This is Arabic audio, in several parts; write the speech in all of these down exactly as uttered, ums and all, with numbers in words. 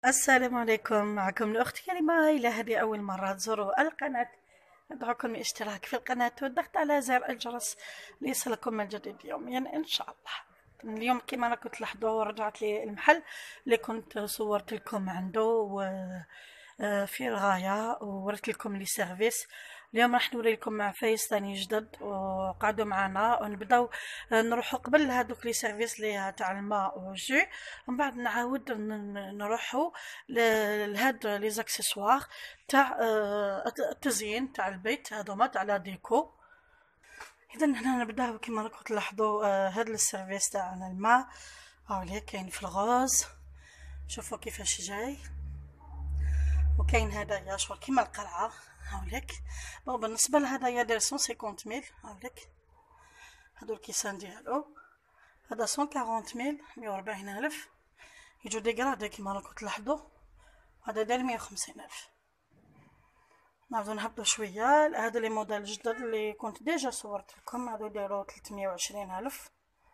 السلام عليكم، معكم الأخت كريمة. إلى هذه أول مرة تزوروا القناة، أدعوكم للاشتراك في القناة والضغط على زر الجرس ليصلكم الجديد يوميا إن شاء الله. اليوم كما راكم تلاحظوا رجعت لي المحل اللي كنت صورت لكم عنده و آه، في الغاية، ووريت لكم لي سيرفيس. اليوم راح نوري لكم مع فايس ثاني جدد، وقعدوا معنا ونبداو نروحوا قبل هذوك لي سيرفيس اللي تاع الماء والجو، ومن بعد نعاود ن- نروحوا ل- لهاد لي زاكسيسوار تاع آه، التزيين تاع البيت، هذوما تاع لا ديكو. اذا هنا نبداو كما راكم تلاحظوا. آه، هاد السيرفيس تاع الماء هاوليه كاين في الغوز، شوفوا كيفاش جاي. وكاين هدايا شغل كيما القرعه هاوليك. بون بالنسبه لهدايا داير مية وخمسين ميل هاوليك، هادو الكيسان ديالو. هذا مية وأربعين ميل، مية وأربعين الف، يجو ديغرادي كيما راكم تلاحظوا. هذا داير مية وخمسين الف. نعاودو نهبطو شويه. هادو لي موديل جدد اللي كنت ديجا صورت لكم، هادو دايرو ثلاثمية وعشرين الف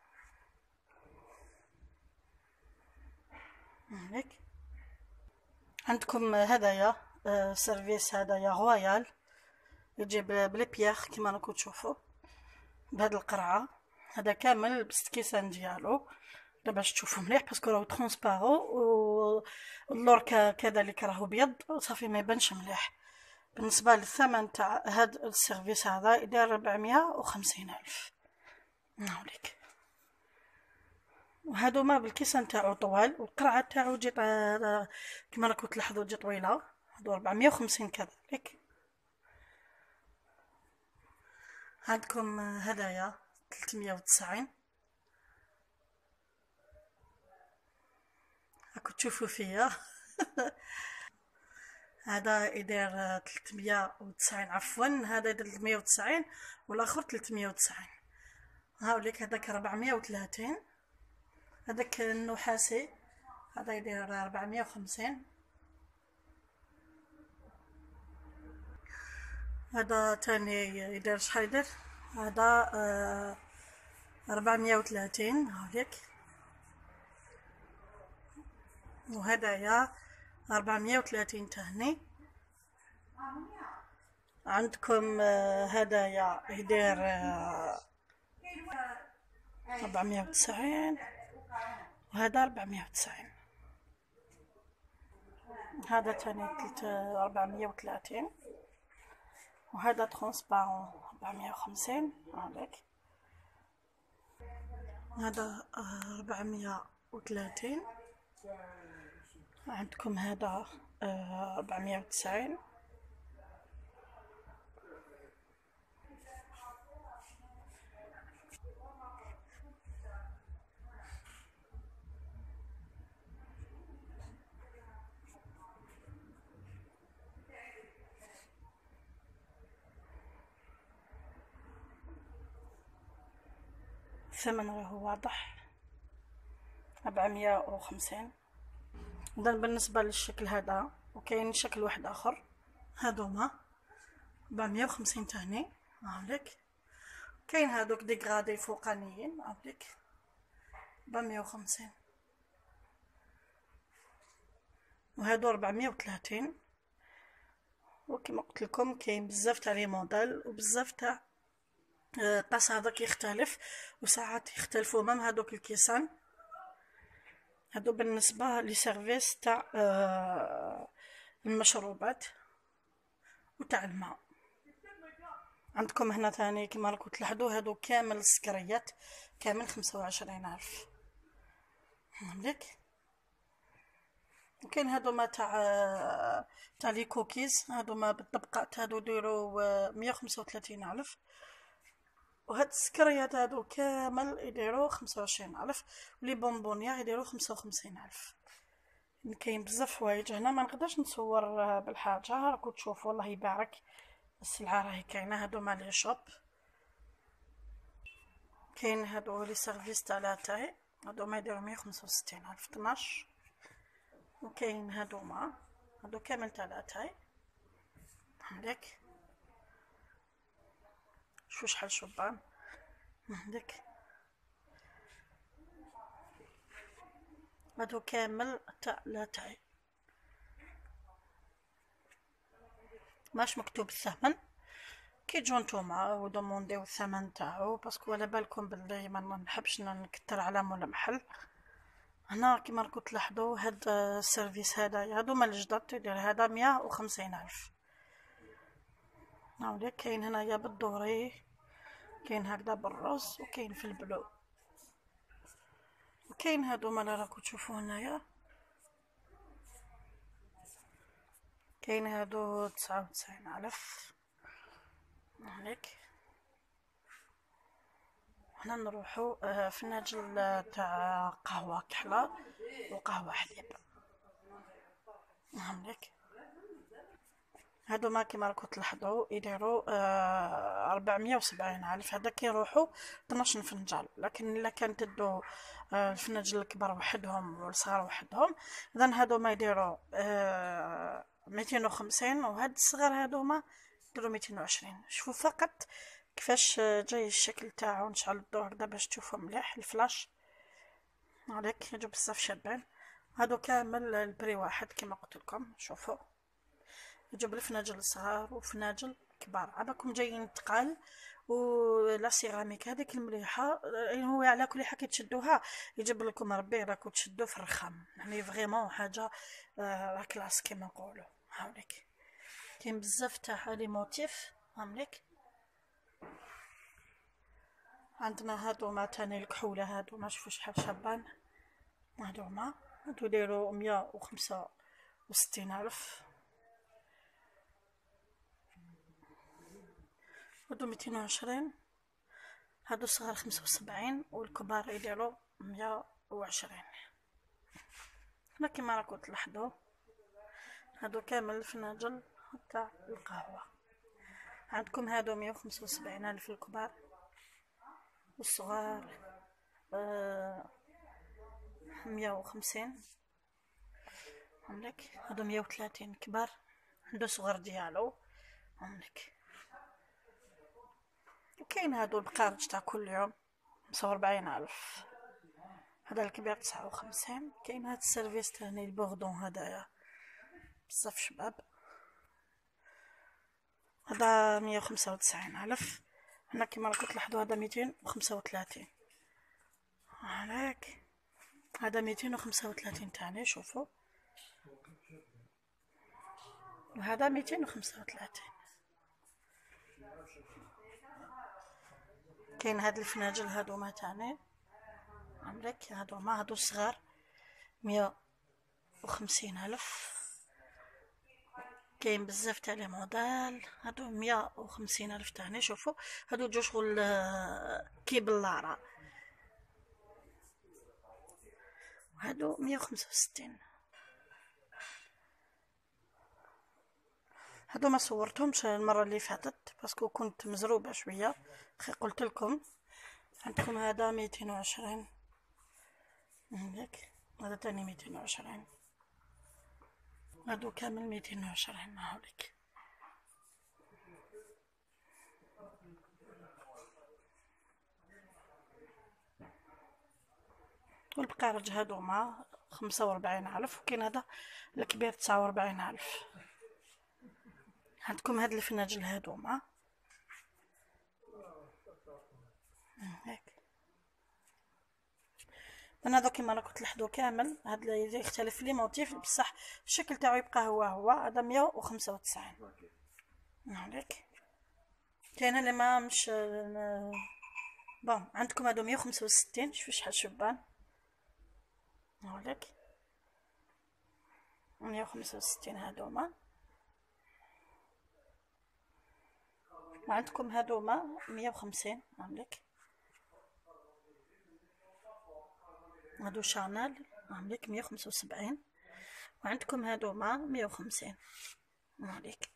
هاك. عندكم هدايا آه سيرفيس، هدايا رويال، يجي بلي بيير كيما راكم تشوفوا بهاد القرعه. هذا كامل لبست كيسان ديالو باش تشوفوا مليح، باسكو راهو ترونسبارو، واللور كذلك راهو ابيض صافي ما يبانش مليح. بالنسبه للثمن تاع هاد السيرفيس هذا يدير ربعمية وخمسين الف هاوليك. وهادو ما بالكيسان تاعو طوال، والقرعه تاعو جي كما راكم تلاحظوا جي طويله. هادو ربعمية وخمسين كذلك. عندكم هدايا ثلاثمية وتسعين، راكم تشوفوا فيا. هذا يدير ثلاثمية وتسعين، عفوا هذا يدير ثلاثمية وتسعين والاخر ثلاثمية وتسعين. هاوليك هذاك ربعمية وثلاثين. هذاك النحاسي هذا يدير ربعمية وخمسين. هذا تاني يدير شحال يدير؟ هذا آه ربعمية وثلاثين هاوليك. وهدايا ربعمية وثلاثين تاني. عندكم آه هدايا يدير آه ربعمية وتسعين، وهذا ربعمية وتسعين. هذا تاني ربعمية وثلاثين. وهذا ترونسبارون ربعمية وخمسين هذاك. هذا آه، ربعمية وثلاثين. عندكم هذا آه، ربعمية وتسعين. الثمن راهو واضح، ربعمية وخمسين. إذا بالنسبة للشكل هذا، وكاين شكل واحد آخر، هادوما ربعمية وخمسين تاني هاوليك. كاين هادوك ديغرادي فوقانيين هاوليك ربعمية وخمسين. وهادو ربعمية وثلاثين. وكما قلت لكم كاين بزاف تاع لي موديل وبزاف تاع القاس هذاك يختلف، وساعات يختلفوا مام هذوك الكيسان. هادو بالنسبه لسيرفيس تاع آه، المشروبات وتاع الماء. عندكم هنا ثاني كما راكم تلاحظوا هادو كامل السكريات، كامل خمسة وعشرين الف هاك. وكاين هادو ما تاع آه، تاع لي كوكيز، هادو ما بالطبقات، هادو يديروا مية وخمسة وثلاثين الف. وهاد السكريات هادو كامل يديروا خمسة وعشرين الف، ولي بونبونيير يديروا خمسة وخمسين الف. كاين بزاف حوايج هنا ما نقدرش نصور آه، بالحاجه، راكم تشوفوا الله يبارك. السلعه راهي كاينه. هادو مالي شوب. كاين هادو لي سيرفيس تاع لاتاي، هادو ما يديروا مية وخمسة وستين الف اثناش. وكاين هادو ما هادو كامل تاع لاتاي هاك. شو شحال شبان هاك. هادو كامل تاع لاتاي. ماش مكتوب الثمن. كي تجو نتوما ودومونديو الثمن تاعو، باسكو على بالكم بلي ما نحبش نكتر على مول محل. هنا كيما راكم تلاحظوا هاد السيرفيس هذايا هادو مال الجدد، يدير هذا مية وخمسين الف. هاوليك كاين هنايا بالدوري، كاين هكذا بالروز، وكاين في البلو، وكاين هادو مالا راكم تشوفوا هنايا، كاين هادو تسعة وتسعين الف. هاوليك هنا نروحو آه، في ناجل تاع قهوة كحلة وقهوة حليب. هاوليك هادو ما كيما راكم تلاحظوا يديروا آه أربعمية وسبعين ألف. هذا كيروحوا اثناش فنجان، لكن الا كان تدو آه الفناجل الكبار وحدهم والصغار وحدهم، اذا هادو ما يديروا آه ميتين وخمسين، وهاد الصغار هادو ما يديروا ميتين وعشرين. شوفوا فقط كيفاش جاي الشكل تاعو. نشعل الضوء هكذا باش تشوفوا مليح الفلاش. هذاك يجوا بزاف شابين. هادو كامل البري واحد كيما قلت لكم. شوفوا يجيب الفناجل الصغار وفناجل كبار، عباكم جايين تقال. ولا سيراميك هذيك المليحه، يعني هو على كل حاجه تشدوها يجيب لكم ربي راكو تشدو في الرخام، يعني فريمون حاجه آه كلاس كيما نقولوا. هاوليك كاين بزاف تاع لي موتيف. هاوليك عندنا هادو ما تاني الكحوله، هادو ما شوفوا شحال شابان. هادو ما هادو دايروا مية وخمسة وستين الف. هادو ميتين وعشرين. هادو صغار خمسة وسبعين، والكبار يديروا مية وعشرين. هنا كيما راكم تلاحظوا هادو كامل الفناجل تاع القهوة. عندكم هادو مية وخمسة وسبعين الف الكبار، والصغار آه مية وخمسين. عندك هادو مية وثلاثين كبار، عنده صغر ديالو. عندك وكاين هادو البقارج تاع كل يوم خمسة وأربعين ألف. هذا الكبير تسعة وخمسين. كاين هاد السيرفيس تاني البوردون هدايا بزاف شباب، هذا مية وخمسة وتسعين ألف. هنا كيما راكم تلاحظوا هذا ميتين وخمسة وثلاثين. هاك هذا ميتين وخمسة وثلاثين تاني. شوفوا وهذا ميتين وخمسة وثلاثين. كاين هاد الفناجل هادو ما تاني. عمرك هادو ما هادو صغار مية وخمسين ألف. كاين بزاف تاع لي موديل. هادو مية وخمسين ألف تاني. شوفوا هادو جو شغل كي باللارا. هادو مية وخمسة وستين. هادو ما صورتهمش المره اللي فاتت باسكو كنت مزروبه شويه، خي قلت لكم. عندكم هذا ميتين وعشرين. هاك هذا تاني ميتين وعشرين. هادو كامل ميتين وعشرين. هاوليك والبقارج هادو ما خمسة وأربعين ألف. وكاين هذا الكبير تسعة وأربعين ألف. عندكم هاد الفناجل هادو ما هاك. من هذا كيما راكم تلاحظوا كامل هاد يختلف لي موتيف بصح الشكل تاعو يبقى هو هو. هذا مية وخمسة وتسعين. هاوليك كاين اللي ما مش بون. عندكم هادو مية وخمسة وستين. شوفوا شحال شبان. هاوليك مية وخمسة وستين هادوما. وعندكم هادوما مية وخمسين. هاوليك هادو شانيل. هاوليك مية وخمسة وسبعين. وعندكم هادوما مية وخمسين. هاوليك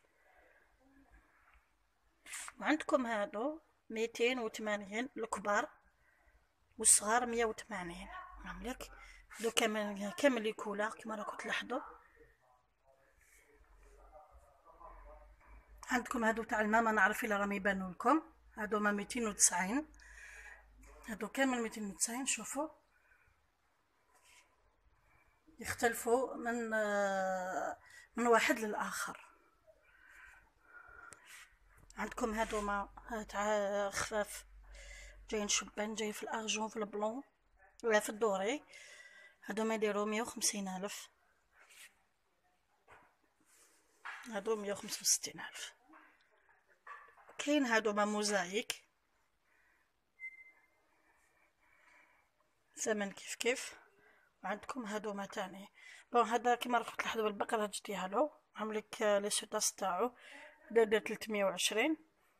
وعندكم هادو ميتين وثمانين الكبار، والصغار مية وثمانين. هاوليك هادو كامل كامل لي كولار كيما راكم تلاحظوا. عندكم هادو تاع الماء، ما نعرف الا راهم يبانوا لكم. هادو ما ميتين وتسعين. هادو كامل ميتين وتسعين. شوفوا يختلفوا من من واحد للاخر. عندكم هادوما تاع خفاف، جايين شبان، جاي في الارجون، في البلون ولا في الدوري. هادوما يديرو مية وخمسين الف، هادو مية وخمسة وستين الف. كاين هادوما موزايك، ثمن كيف كيف. وعندكم هادوما تاني. بون هذا كيما راكم تلاحظوا بالبقرة ديالو عاملك لي سوطاس تاعو، هذا داير تلتمية وعشرين،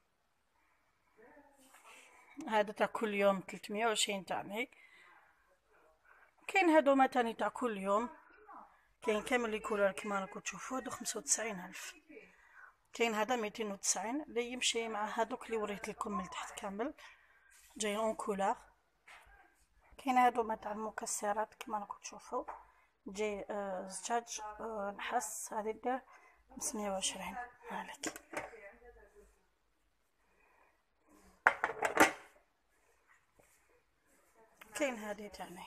هذا تاع كل يوم تلتمية وعشرين تاني. كاين هادوما تاني تاع كل يوم، كاين كامل لي كولور كيما راكم تشوفوا، هادو خمسة وتسعين الف. كاين هذا ميتين وتسعين اللي يمشي مع هادوك اللي وريت لكم من تحت كامل، جايين اون كولور. كاين هادوما تاع المكسرات كيما راكم تشوفوا، جاي آه زجاج آه نحاس، هذه دير خمسمية وعشرين هالك. كاين هذه تاني،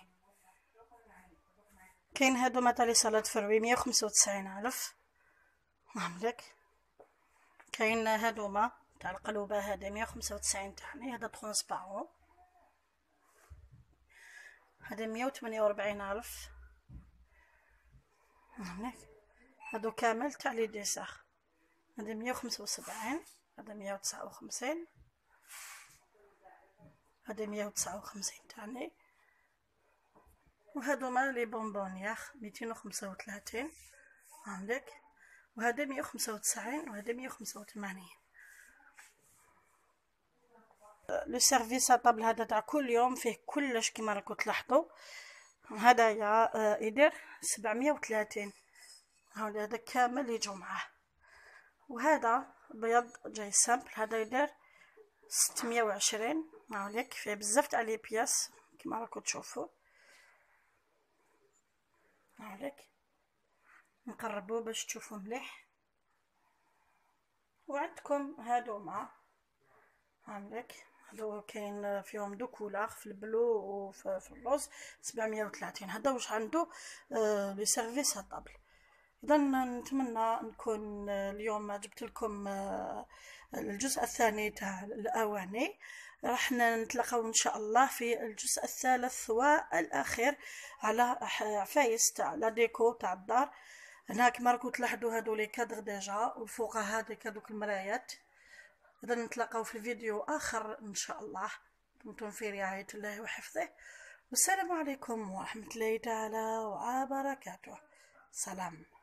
كاين هادوما تاع لي صالاد فروي مية وخمسة وتسعين الف هاملك. كاين هادوما تاع القلوبه هذه مية وخمسة وتسعين تاني، هذا ترونسبارون، هذا مية وثمانية وأربعين الف هاملك. هادو كامل تاع لي ديسير، هذا مية وخمسة وسبعين، هذا مية وتسعة وخمسين، هذا مية وتسعة وخمسين تاني. وهادوما لي بونبونيير ميتين وخمسة وثلاثين عندك، وهذا مية وخمسة وتسعين، وهذا مية وخمسة وثمانين. لو سيرفيس طابل هذا تاع كل يوم فيه كلش كيما راكم تلاحظوا. هدايا يدير سبعمية وثلاثين، هذا كامل يجو معاه. وهذا بيض جاي سامبل، هذا يدير ستمية وعشرين، هاوليك فيه بزاف تاع لي بياس كيما راكم تشوفوا. هاوليك نقربوا باش تشوفوا مليح. وعندكم هادوما هاوليك، هادو كاين فيهم دو كولار، في البلو وفي الروز، سبعمية وثلاثين. هذا واش عنده آه لي سيرفيس طابل. اذا نتمنى نكون اليوم جبت لكم آه الجزء الثاني تاع الاواني. راح نتلاقاو ان شاء الله في الجزء الثالث والاخير على عفايس تاع لا ديكو تاع الدار. هنا كما راكم تلاحظوا هادو لي كادر ديجا، والفوق هذيك هذوك المرايات. إذا نتلاقاو في فيديو آخر إن شاء الله. دمتم في رعاية الله وحفظه، والسلام عليكم ورحمة الله تعالى وبركاته. سلام.